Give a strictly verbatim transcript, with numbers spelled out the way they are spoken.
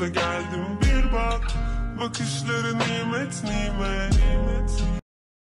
gaza geldim bir bak. Bakışları nimet nimet, nimet.